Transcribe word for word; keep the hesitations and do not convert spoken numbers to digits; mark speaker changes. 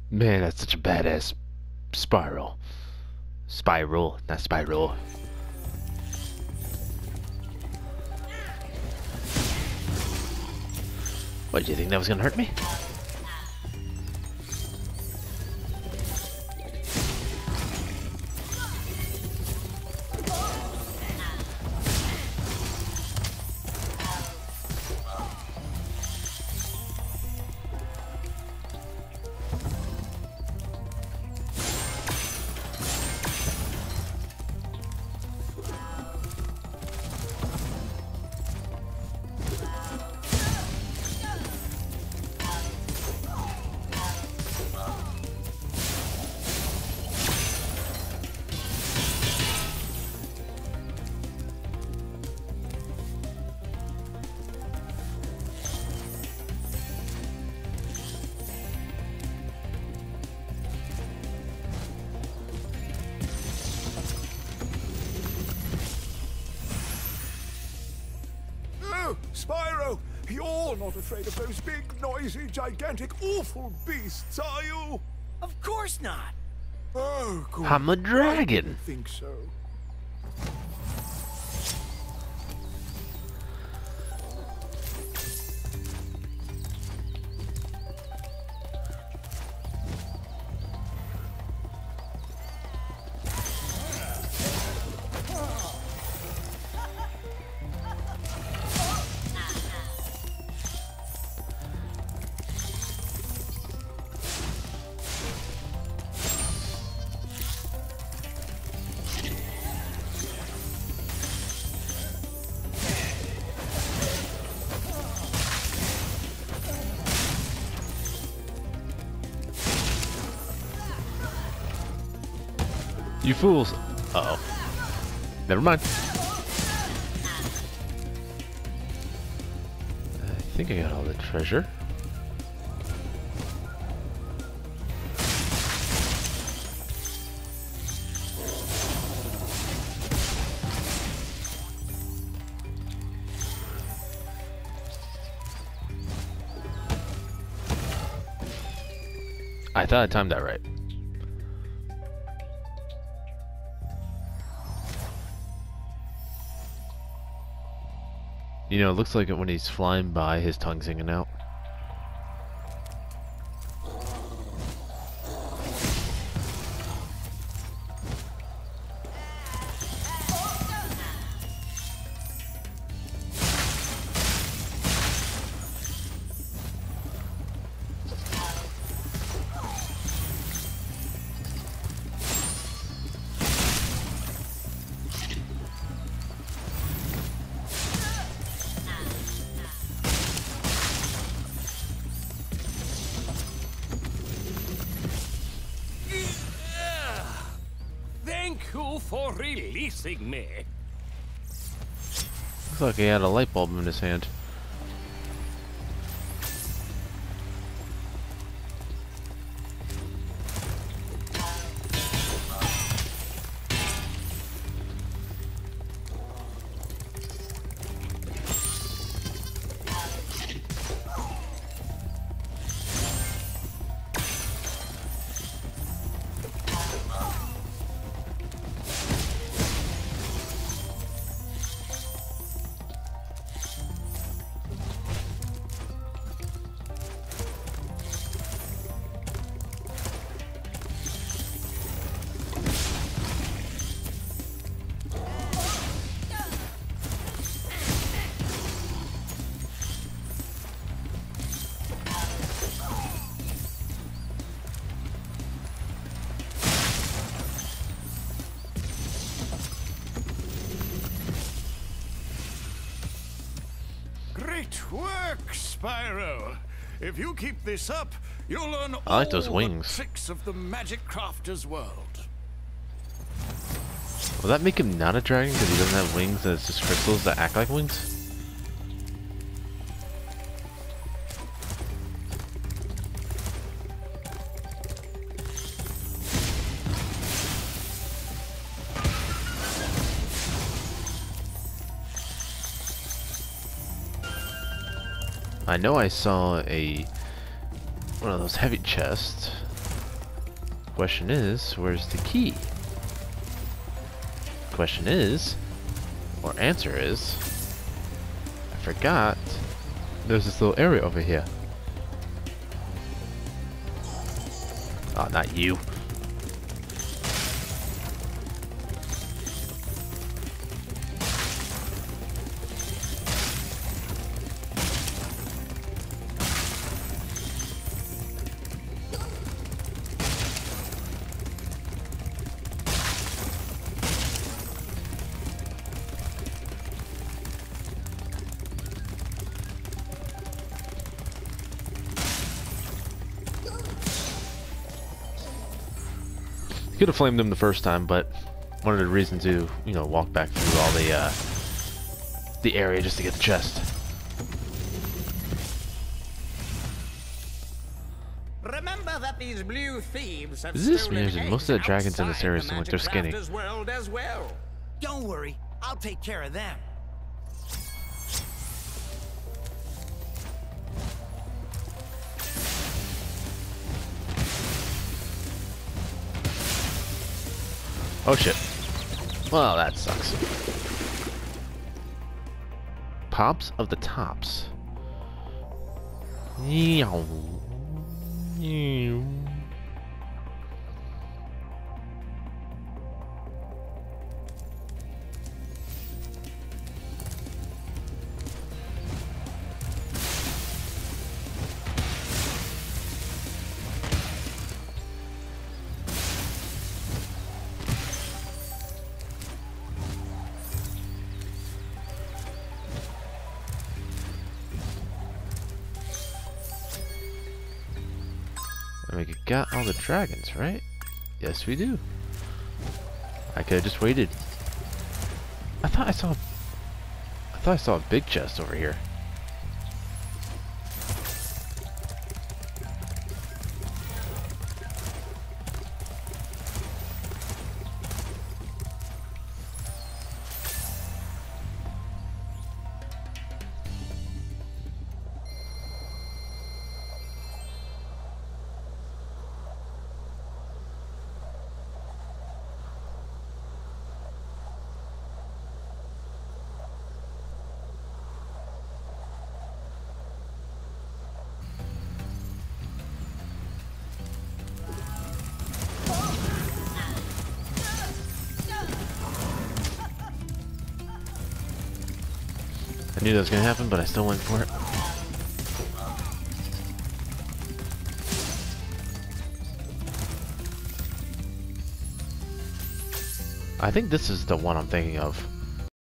Speaker 1: Man, that's such a badass spiral. Spiral, not spiral. What, did you think that was gonna hurt me?
Speaker 2: Spyro, you're not afraid of those big, noisy, gigantic, awful beasts, are you?
Speaker 3: Of course not.
Speaker 2: Oh, good.
Speaker 1: I'm a
Speaker 2: I
Speaker 1: dragon.
Speaker 2: didn't think so.
Speaker 1: You fools. Uh oh. Never mind. I think I got all the treasure. I thought I timed that right. You know, it looks like it when he's flying by, his tongue's hanging out.
Speaker 3: Thank you for releasing me.
Speaker 1: Looks like he had a light bulb in his hand.
Speaker 2: Great work, Spyro. If you keep this up, you'll learn
Speaker 1: I like those
Speaker 2: all
Speaker 1: wings.
Speaker 2: the tricks of the Magic Crafter's world.
Speaker 1: Will that make him not a dragon because he doesn't have wings and it's just crystals that act like wings? I know I saw a one of those heavy chests. Question is, where's the key? Question is, or answer is, I forgot. There's this little area over here. Oh, not you. Could have flamed him the first time, but wanted a reason to, you know, walk back through all the uh, the area just to get the chest.
Speaker 3: Remember that these blue thieves have
Speaker 1: Is this
Speaker 3: stolen
Speaker 1: music? Most of the
Speaker 3: eggs
Speaker 1: dragons in this
Speaker 3: outside
Speaker 1: area
Speaker 3: the
Speaker 1: seem like they're
Speaker 3: Magic
Speaker 1: skinny.
Speaker 3: Crafter's world as well.
Speaker 4: Don't worry, I'll take care of them.
Speaker 1: Oh shit. Well, that sucks. Pops of the tops. Meow. Meow. And we got all the dragons, right? Yes, we do. I could have just waited. I thought I saw. I thought I saw a big chest over here. I knew that was gonna happen, but I still went for it. I think this is the one I'm thinking of.